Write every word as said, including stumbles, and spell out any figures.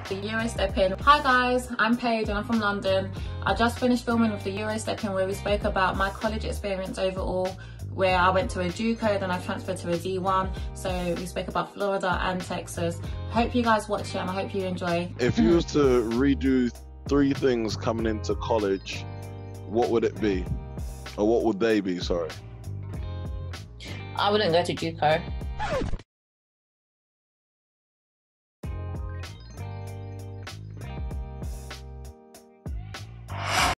The EuroStepping. Hi guys, I'm Paige and I'm from London. I just finished filming with the EuroStepping where we spoke about my college experience overall, where I went to a JUCO, then I transferred to a D one. So we spoke about Florida and Texas. Hope you guys watch it and I hope you enjoy. If you was to redo three things coming into college, what would it be? Or what would they be, sorry? I wouldn't go to JUCO.